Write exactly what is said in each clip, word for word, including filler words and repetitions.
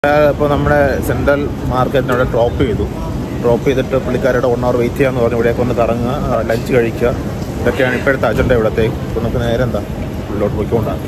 ഇപ്പോൾ നമ്മുടെ സെൻട്രൽ മാർക്കറ്റിനവിടെ ഡ്രോപ്പ് ചെയ്തു. ഡ്രോപ്പ് ചെയ്തിട്ട് പുള്ളിക്കാരുടെ വൺ അവർ വെയിറ്റ് ചെയ്യാമെന്ന് പറഞ്ഞ് ഇവിടേക്ക് ഒന്ന് കറങ്ങുക, ലഞ്ച് കഴിക്കുക. ഇതൊക്കെയാണ് ഇപ്പോഴത്തെ അജണ്ട ഇവിടത്തേക്ക്. ഇപ്പോൾ നമുക്ക് നേരെ എന്താ ഉള്ളിലോട്ട് പോയിക്കൊണ്ടാണ്.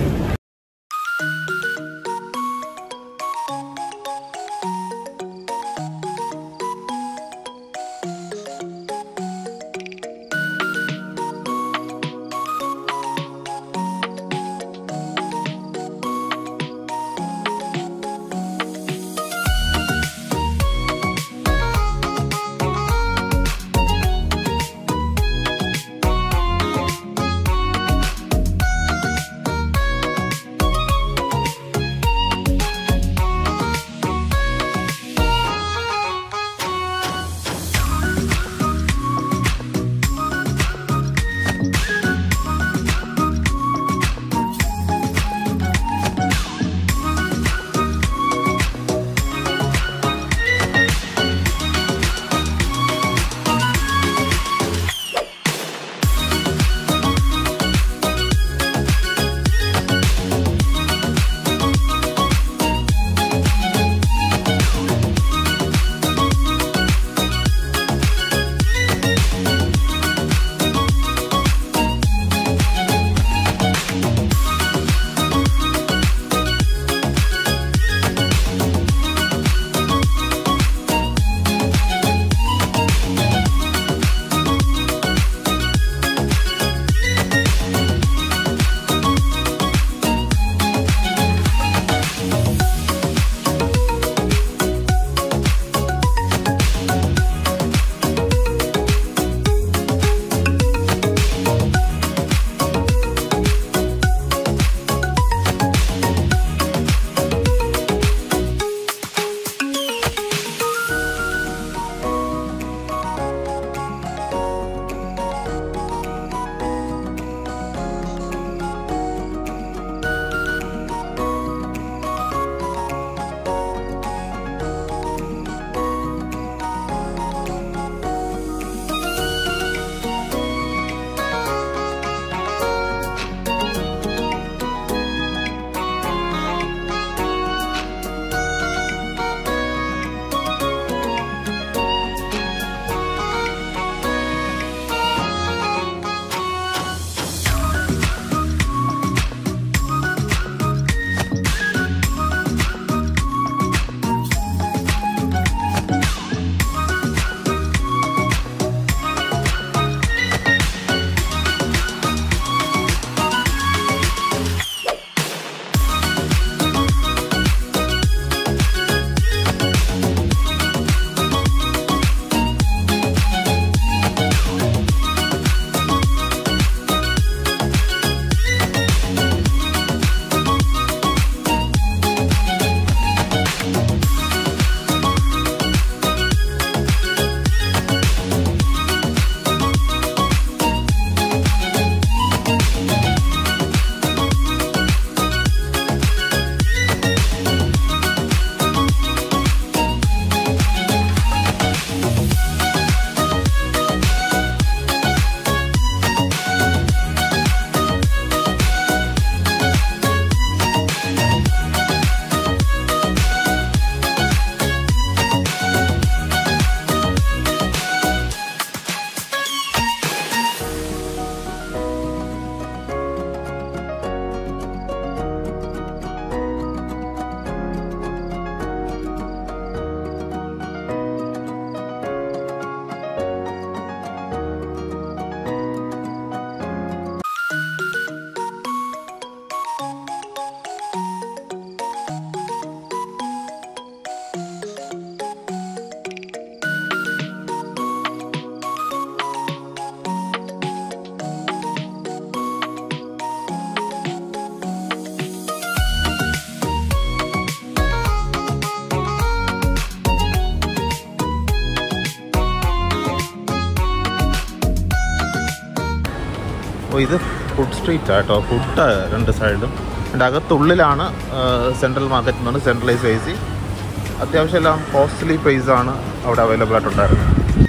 അപ്പോൾ ഇത് ഫുഡ് സ്ട്രീറ്റ് ആട്ടോ. ഫുഡ് രണ്ട് സൈഡും. അതിൻ്റെ അകത്തുള്ളിലാണ് സെൻട്രൽ മാർക്കറ്റ് എന്ന് പറഞ്ഞാൽ സെൻട്രലൈസ് എ സി. അത്യാവശ്യം എല്ലാം കോസ്റ്റ്ലി പ്രൈസാണ് അവിടെ അവൈലബിൾ ആയിട്ടുണ്ടായിരുന്നത്.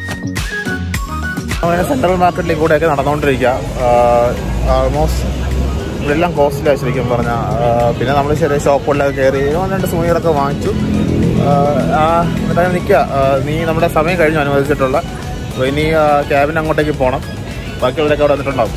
അങ്ങനെ സെൻട്രൽ മാർക്കറ്റിലേക്ക് കൂടെയൊക്കെ നടന്നുകൊണ്ടിരിക്കുക. ഓൾമോസ്റ്റ് ഇവിടെ എല്ലാം കോസ്റ്റ്ലി ആയി ശരിക്കും പറഞ്ഞാൽ. പിന്നെ നമ്മൾ ചെറിയ ഷോപ്പുകളിലൊക്കെ കയറി രണ്ട് സൂണിയറൊക്കെ വാങ്ങിച്ചു. എന്നിട്ട് നിൽക്കുക. നീ നമ്മുടെ സമയം കഴിഞ്ഞു അനുവദിച്ചിട്ടുള്ള. അപ്പോൾ ഇനി ക്യാബിന് അങ്ങോട്ടേക്ക് പോകണം. ബാക്കിയുള്ളവരൊക്കെ അവിടെ വന്നിട്ടുണ്ടാവും.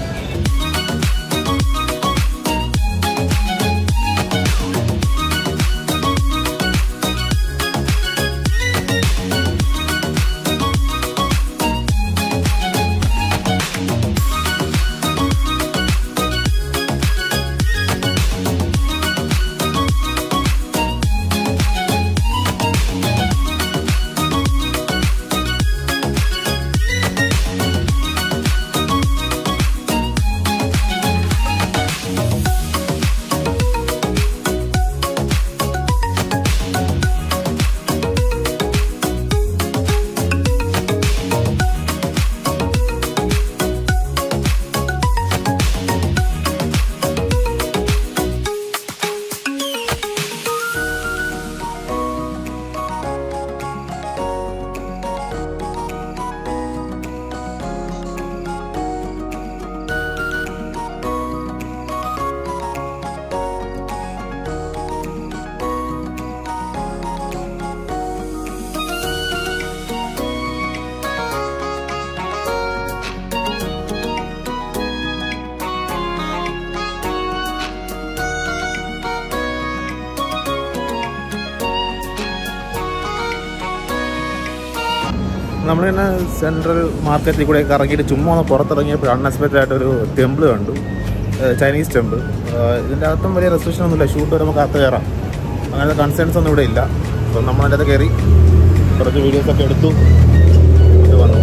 നമ്മൾ തന്നെ സെൻട്രൽ മാർക്കറ്റിൽ കൂടെ കറങ്ങിയിട്ട് ചുമ്മാ ഒന്ന് പുറത്തിറങ്ങിയപ്പോൾ അൺഎക്സ്പെക്റ്റഡ് ആയിട്ടൊരു ടെമ്പിൾ കണ്ടു, ചൈനീസ് ടെമ്പിൾ. ഇതിൻ്റെ അകത്തും വലിയ റെസ്ട്രിക്ഷൻ ഒന്നുമില്ല, ഷൂട്ട് വരെ നമുക്ക് അകത്ത് കയറാം. അങ്ങനത്തെ കൺസേൺസ് ഒന്നും ഇവിടെ ഇല്ല. അപ്പം നമ്മൾ അതിൻ്റെ അകത്ത് കയറി കുറച്ച് വീഡിയോസൊക്കെ എടുത്തു ഇത് വന്നു.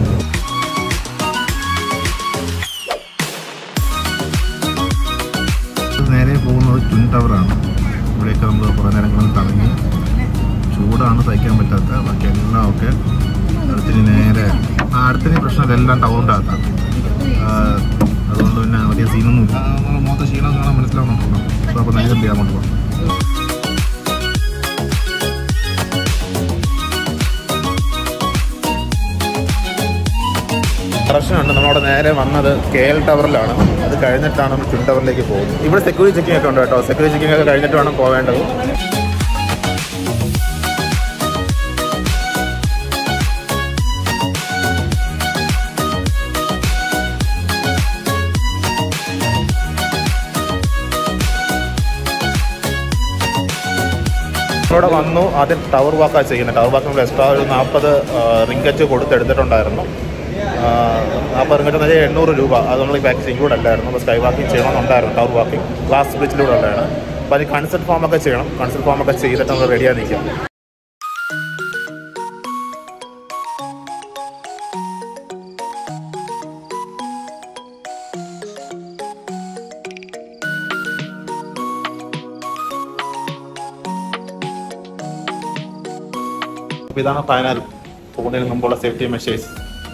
നേരെ പോകുന്നത് ട്വിൻ ടവറാണ്. ഇവിടെയൊക്കെ നമ്മൾ കുറേ നേരങ്ങളിൽ കറങ്ങി. ചൂടാണ് സഹിക്കാൻ പറ്റാത്ത, ബാക്കി എല്ലാം ഒക്കെ അടുത്തിന് നേരെ ആ അടുത്തിന് പ്രശ്നമില്ല, എല്ലാം ടൗണിൻ്റെ അകത്താണ്. അതുകൊണ്ട് പിന്നെ വലിയ സീനൊന്നുമില്ല. മൊത്തം ക്ഷീണം കാണാൻ മനസ്സിലാവുന്നുണ്ടല്ലോ. അപ്പോൾ അപ്പോൾ നേരെ ചെയ്യാൻ കൊണ്ട് പോകാം. കറക്ഷനുണ്ട്. നമ്മളവിടെ നേരെ വന്നത് കെ എൽ ടവറിലാണ്. അത് കഴിഞ്ഞിട്ടാണ് നമ്മൾ ട്വിൻ ടവറിലേക്ക് പോകുന്നത്. ഇവിടെ സെക്യൂരിറ്റി ചെക്കിംഗ് ഒക്കെ ഉണ്ട് കേട്ടോ. സെക്യൂരിറ്റി ചെക്കിംഗ് ഒക്കെ കഴിഞ്ഞിട്ട് വേണം പോവേണ്ടത്. ഇവിടെ വന്നു. ആദ്യം ടവർ വാക്കാണ് ചെയ്യുന്നത്. ടവർ വാക്ക് നമ്മൾ എക്സ്ട്രാ ഒരു നാൽപ്പത് റിങ്കറ്റ് കൊടുത്തെടുത്തിട്ടുണ്ടായിരുന്നു. നാൽപ്പത് റിങ്കറ്റ് എന്ന് വെച്ചാൽ എണ്ണൂറ് രൂപ. അത് നമ്മൾ ഈ പാക്കേജ് ഇൻക്ലൂഡ് അല്ലായിരുന്നു. അപ്പോൾ സ്കൈ വാക്കിംഗ് ചെയ്യണമെന്നുണ്ടായിരുന്നു. ടവർ വാക്കിംഗ് ഗ്ലാസ് ബ്രിഡ്ജിലൂടെ ഉള്ളതാണ്. അപ്പോൾ അതിന് കൺസൾട്ട് ഫോമൊക്കെ ചെയ്യണം. കൺസൾട്ട് ഫോമൊക്കെ ചെയ്തിട്ട് നമ്മൾ റെഡിയായി നിൽക്കാം. അപ്പോൾ ഇതാണ് ഫൈനൽ പോകുന്നതിന് മുമ്പുള്ള safety measures.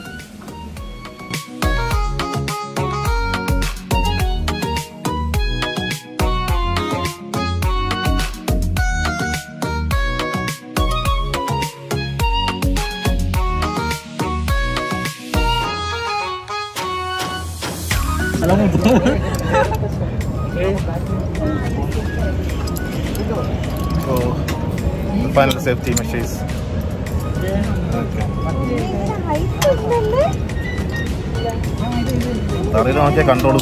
Final safety measures. തറയിൽ നോക്കിയാൽ കണ്ടോളൂ.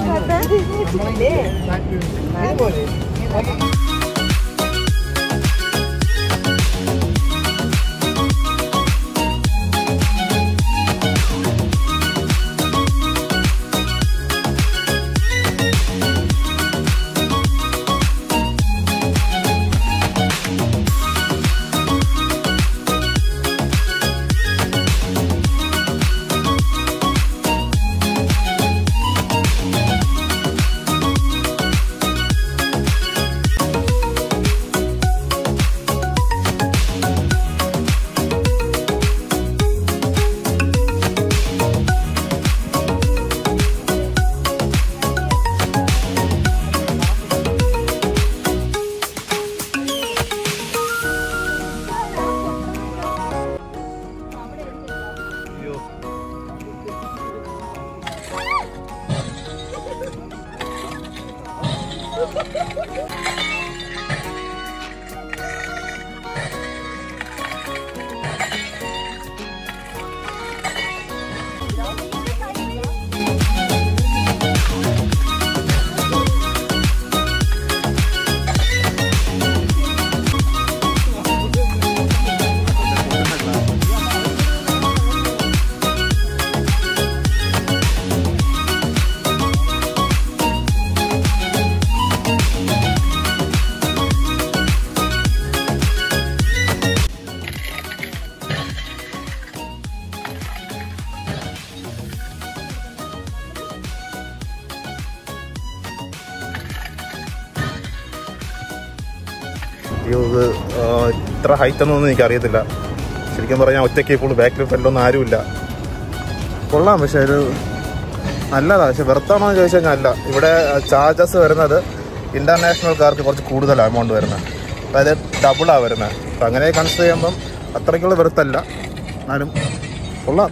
അയ്യോ ഇത് ഇത്ര ഹൈറ്റ് ഒന്നും എനിക്കറിയത്തില്ല. ശരിക്കും പറഞ്ഞാൽ ഒറ്റയ്ക്ക് ഇപ്പോൾ ബാക്കിൽ ഫ്രണ്ടൊന്നും ആരുമില്ല. കൊള്ളാം, പക്ഷേ ഒരു നല്ലതാണ്. പക്ഷെ വെറുത്താണോ എന്ന് ചോദിച്ചു കഴിഞ്ഞാൽ അല്ല. ഇവിടെ ചാർജസ് വരുന്നത് ഇൻ്റർനാഷണൽക്കാർക്ക് കുറച്ച് കൂടുതലാണ് എമൗണ്ട് വരുന്നത്. അതായത് ഡബിളാണ് വരുന്നത്. അപ്പം അങ്ങനെ കൺസിഡർ ചെയ്യുമ്പം അത്രയ്ക്കുള്ള വെറുത്തല്ല, എന്നാലും കൊള്ളാം.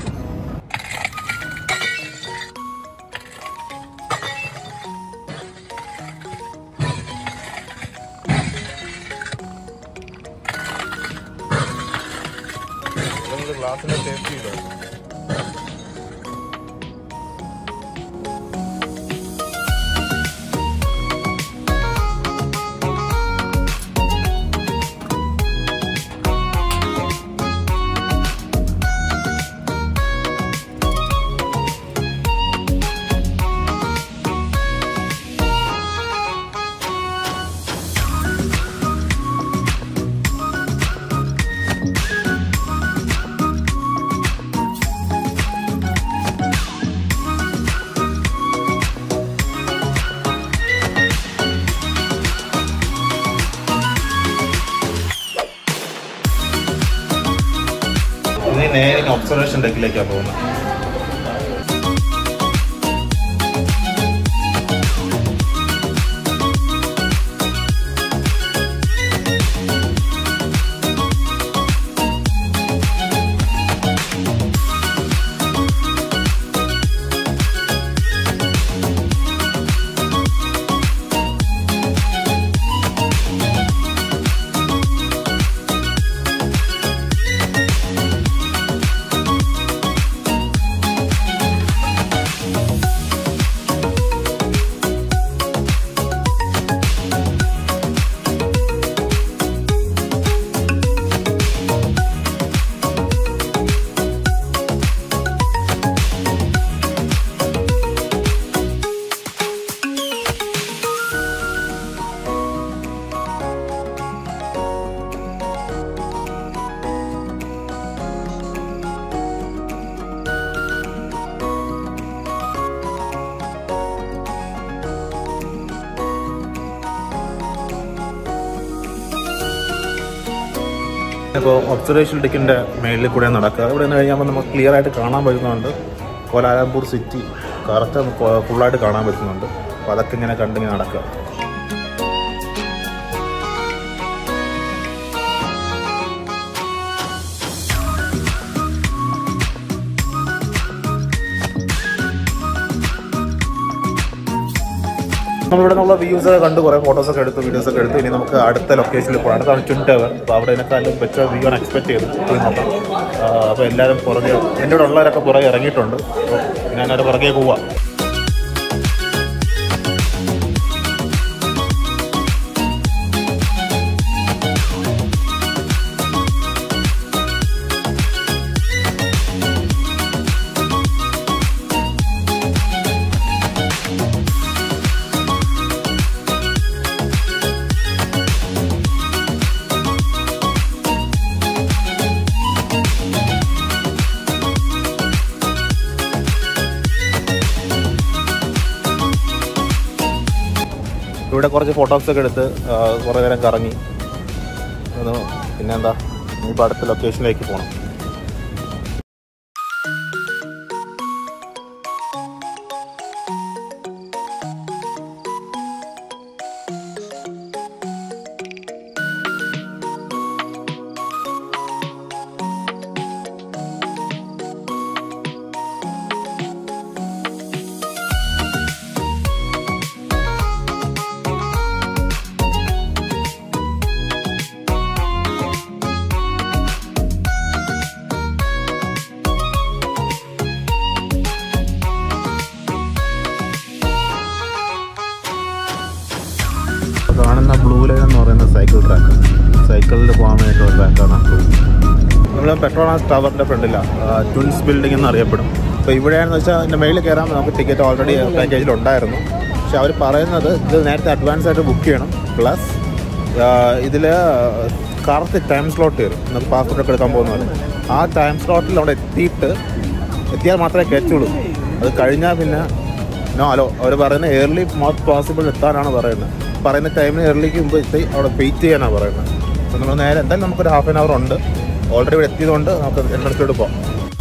ഗ്ലാസിൻ്റെ സേഫ്റ്റി ഇല്ല. നേരെ ഒബ്സർവേഷൻ ഡെക്കിലേക്കാണ് പോകുന്നത്. ഇപ്പോൾ ഒബ്സർവേഷൻ ഡെക്കിൻ്റെ മേളിൽ കൂടെ നടക്കുക. ഇവിടെ നിന്ന് കഴിഞ്ഞാൽ നമുക്ക് ക്ലിയർ ആയിട്ട് കാണാൻ പറ്റുന്നുണ്ട്. കോലാലംപൂർ സിറ്റി കറക്റ്റ് ഫുള്ളായിട്ട് കാണാൻ പറ്റുന്നുണ്ട്. അപ്പോൾ അതൊക്കെ ഇങ്ങനെ കണ്ടിങ്ങനെ നടക്കുക. നമ്മളിവിടെ നിന്നുള്ള വ്യൂസ് കണ്ട് കുറേ ഫോട്ടോസൊക്കെ എടുത്ത് വീഡിയോസൊക്കെ എടുത്ത് ഇനി നമുക്ക് അടുത്ത ലൊക്കേഷനിൽ പോകാം. അടുത്താണ് ട്വിൻ ടവർ. അപ്പോൾ അവിടെ ഇതിനെക്കാളും ബെറ്റർ വ്യൂ ആണ് എക്സ്പെക്ട് ചെയ്ത് പോയി നോക്കാം. അപ്പോൾ എല്ലാവരും പുറകെ എൻ്റെ ഇവിടെ ഉള്ളവരൊക്കെ പുറകെ ഇറങ്ങിയിട്ടുണ്ട്. അപ്പോൾ ഞാനവരെ പുറകെ പോവാം. ഇവിടെ കുറച്ച് ഫോട്ടോസൊക്കെ എടുത്ത് കുറേ നേരം കറങ്ങി. പിന്നെന്താ ഇനിയിപ്പോൾ അടുത്ത ലൊക്കേഷനിലേക്ക് പോകണം. കാണുന്ന ബ്ലൂ ലൈൻ എന്ന് പറയുന്ന സൈക്കിൾ ട്രാക്ക്, സൈക്കിളിൽ പോകാൻ വേണ്ടിയിട്ടുള്ള ട്രാക്കാണ് ബ്ലൂ. നമ്മൾ പെട്രോണാസ് ടവറിൻ്റെ ഫ്രണ്ടിലാണ് ട്വിൻസ് ബിൽഡിംഗ് എന്ന് അറിയപ്പെടും. അപ്പോൾ ഇവിടെയാണെന്ന് വെച്ചാൽ അതിൻ്റെ മേളിൽ കയറാൻ നമുക്ക് ടിക്കറ്റ് ഓൾറെഡി പാക്കേജിലുണ്ടായിരുന്നു. പക്ഷെ അവർ പറയുന്നത് ഇത് നേരത്തെ അഡ്വാൻസ് ആയിട്ട് ബുക്ക് ചെയ്യണം. പ്ലസ് ഇതിൽ കറക്റ്റ് ടൈം സ്ലോട്ട് വരും. നമുക്ക് പാസ്പോർട്ടൊക്കെ എടുക്കാൻ പോകുന്നത് ആ ടൈം സ്ലോട്ടിൽ അവിടെ എത്തിയിട്ട് എത്തിയാൽ മാത്രമേ കയറ്റുള്ളൂ. അത് കഴിഞ്ഞാൽ പിന്നെ നോ ഹലോ അവർ പറയുന്നത് എയർലി മോസ്റ്റ് പോസിബിൾ എത്താനാണ് പറയുന്നത്. പറയുന്ന ടൈമിന് എയർലിക്ക് മുമ്പ് എത്തി അവിടെ വെയിറ്റ് ചെയ്യാനാണ് പറയുന്നത്. അപ്പോൾ നമ്മൾ നേരെ എന്തായാലും നമുക്കൊരു ഹാഫ് ആൻ അവർ ഉണ്ട്. ഓൾറെഡി ഇവിടെ എത്തിയതുകൊണ്ട് നമുക്ക് എൻട്രൻസിലോട്ട് പോകാം.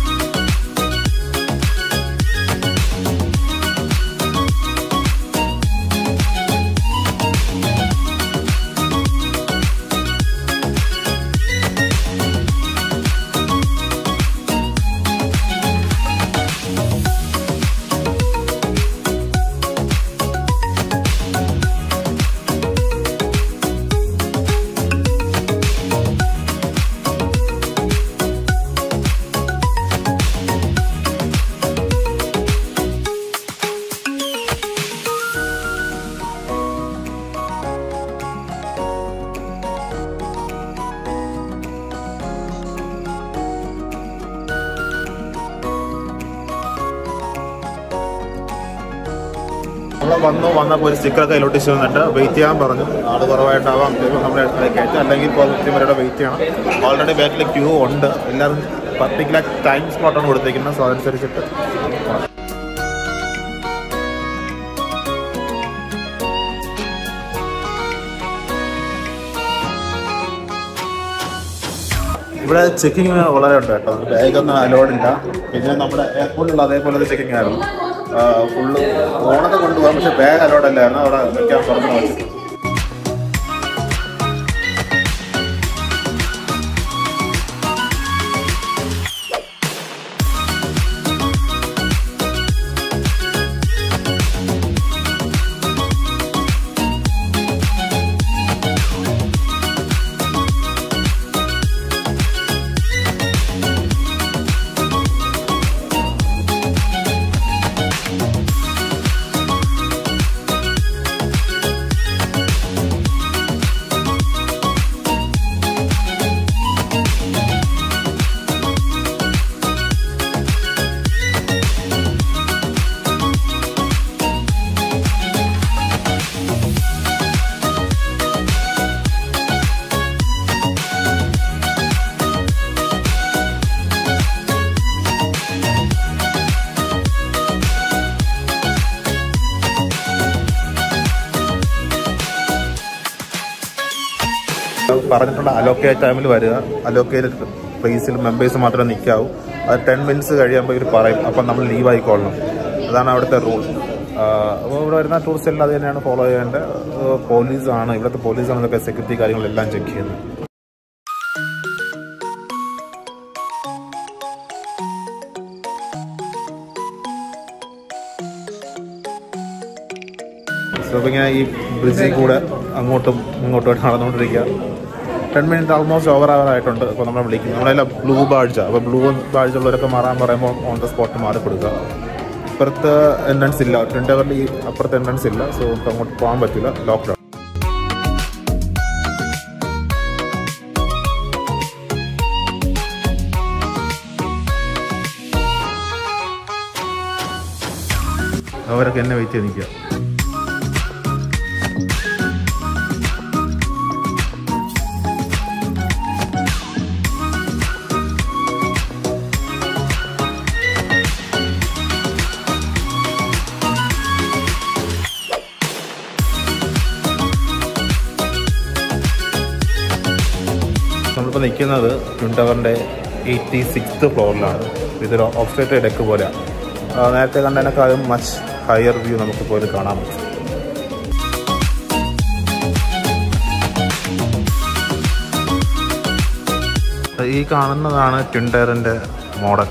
നമ്മൾ വന്നു വന്നപ്പോൾ ഒരു സ്റ്റിക്കറൊക്കെ കയ്യിലോട്ട് വന്നിട്ട് വെയിറ്റ് ചെയ്യാൻ പറഞ്ഞു. ആൾ കുറവായിട്ടാവാം നമ്മുടെ കയറ്റം, അല്ലെങ്കിൽ പോസിറ്റീവ് വരെ വെയിറ്റ് ചെയ്യണം. ഓൾറെഡി ബാക്കിൽ ക്യൂ ഉണ്ട്. എല്ലാവരും പർട്ടിക്കുലർ ടൈം സ്ലോട്ടാണ് കൊടുത്തേക്കുന്നത്. സോ അതനുസരിച്ചിട്ട് ഇവിടെ ചെക്കിങ് വളരെ ഉണ്ട് കേട്ടോ. ബാഗൊന്നും അലോഡില്ല. പിന്നെ നമ്മുടെ എയർപോർട്ടിലുള്ള അതേപോലെ ചെക്കിങ് ആയിരുന്നു. ഫുള്ള് ഫോണൊക്കെ കൊണ്ടുപോകാം, പക്ഷെ ബാഗ് അലോഡല്ലായിരുന്നു. അവിടെ വെക്കാൻ തുറന്നു വെച്ചിട്ട് പറഞ്ഞിട്ടുള്ള അലോക്കേറ്റ് ടൈമിൽ വരിക. അലോക്കേറ്റഡ് പ്ലേസിൽ മെമ്പേഴ്സ് മാത്രമേ നിൽക്കാവൂ. അത് ടെൻ മിനിറ്റ്സ് കഴിയുമ്പോൾ ഇവർ പറയും. അപ്പം നമ്മൾ ലീവ് ആയിക്കൊള്ളണം. അതാണ് അവിടുത്തെ റൂൾ. അപ്പോൾ ഇവിടെ വരുന്ന ടൂറിസ്റ്റ് എല്ലാം അത് തന്നെയാണ് ഫോളോ ചെയ്യേണ്ടത്. പോലീസാണ്, ഇവിടുത്തെ പോലീസാണ് ഇതൊക്കെ സെക്യൂരിറ്റി കാര്യങ്ങളെല്ലാം ചെക്ക് ചെയ്യുന്നത്. സോ അപ്പോൾ ഇങ്ങനെ ഈ ബ്രിഡ്ജിൽ കൂടെ അങ്ങോട്ടും ഇങ്ങോട്ടുമായിട്ട് നടന്നുകൊണ്ടിരിക്കുക. Ten minute almost over hour ആയിട്ടുണ്ട്. അപ്പോൾ നമ്മളെ വിളിക്കുന്നത് നമ്മളെല്ലാം ബ്ലൂ ബാഡ്ജ. അപ്പോൾ ബ്ലൂ ബാഡ്ജ് ഉള്ളവരൊക്കെ മാറാൻ പറയുമ്പോൾ ഓൺ ദ സ്പോട്ട് മാറി കൊടുക്കുക. ഇപ്പുറത്ത് എൻട്രൻസ് ഇല്ല, ട്വിൻ ടവറിൽ ഈ അപ്പുറത്ത് എൻട്രൻസ് ഇല്ല. സോ നമുക്ക് അങ്ങോട്ട് പോകാൻ പറ്റില്ല, ലോക്ക്ഡൗൺ. അവരൊക്കെ എന്നെ വെയിറ്റ് ചെയ്ത് നിൽക്കുക. നമ്മളിപ്പോൾ നിൽക്കുന്നത് ട്വിൻ ടവറിൻ്റെ എയ്റ്റി സിക്സ്ത് ഫ്ലോറിലാണ്. ഇതൊരു ഓക്സിലേറ്റഡ് ഡെക്ക് പോലെയാണ്. നേരത്തെ കണ്ടതിനേക്കാളും മച്ച് ഹയർ വ്യൂ നമുക്ക് പോലും കാണാൻ പറ്റും. ഈ കാണുന്നതാണ് ട്വിൻ ടവറിൻ്റെ മോഡൽ.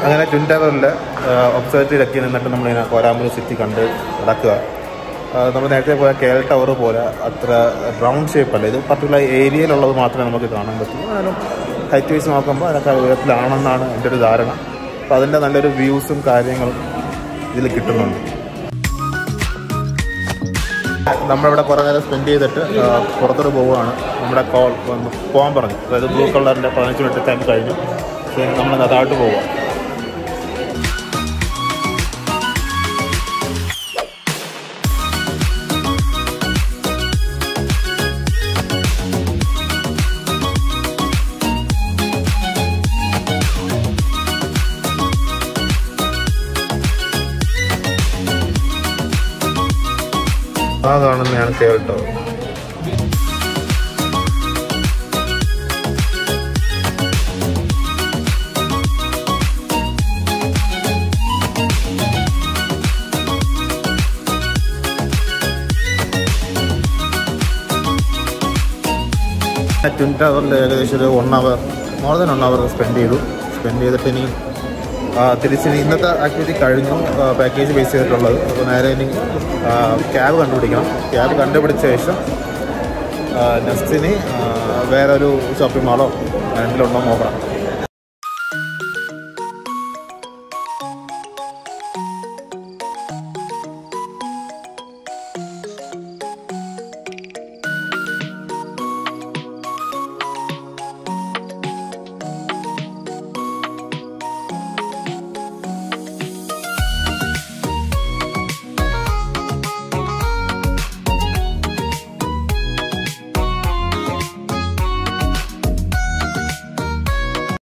അങ്ങനെ ട്വിൻ ടവറിൽ ഒബ്സർവേറ്ററിയിലൊക്കെ നിന്നിട്ട് നമ്മളിങ്ങനെ കോരാമ്പൂർ സിറ്റി കണ്ട് നടക്കുക. നമ്മൾ നേരത്തെ പോയ കെ എൽ ടവർ പോലെ അത്ര റൗണ്ട് ഷേപ്പല്ല, ഇത് പർട്ടിക്കുലർ ഏരിയയിലുള്ളത് മാത്രമേ നമുക്ക് കാണാൻ പറ്റൂ. എന്നാലും ഹൈറ്റ് വൈസ് നോക്കുമ്പോൾ അതിനൊക്കെ ഉയരത്തിലാണെന്നാണ് എൻ്റെ ഒരു ധാരണ. അപ്പോൾ അതിൻ്റെ നല്ലൊരു വ്യൂസും കാര്യങ്ങളും ഇതിൽ കിട്ടുന്നുണ്ട്. നമ്മളിവിടെ കുറേ നേരം സ്പെൻഡ് ചെയ്തിട്ട് പുറത്തോട്ട് പോവുകയാണ്. നമ്മുടെ കോൾ പോകാൻ പറഞ്ഞു, അതായത് ബ്ലൂ കളറിൻ്റെ പതിനഞ്ച് മിനിറ്റ് ടൈം കഴിഞ്ഞു. നമ്മൾ അതായിട്ട് പോവുക. ആ കാണുന്നതാണ് കെ എൽ ടവർ. ട്വിൻ ടവറിൽ ഏകദേശം ഒരു one hour more than one hour spend ചെയ്തു. സ്പെൻഡ് ചെയ്തിട്ട് ഇനി തിരിച്ചിനി ഇന്നത്തെ ആക്ടിവിറ്റി കഴിഞ്ഞു, പാക്കേജ് ബേസ് ചെയ്തിട്ടുള്ളത്. അപ്പോൾ നേരെ ഇനി ക്യാബ് കണ്ടുപിടിക്കണം. ക്യാബ് കണ്ടുപിടിച്ച ശേഷം നെക്സ്റ്റിന് വേറൊരു ഷോപ്പിംഗ് മാളോ എന്തെങ്കിലും ഉണ്ടോ നോക്കണം.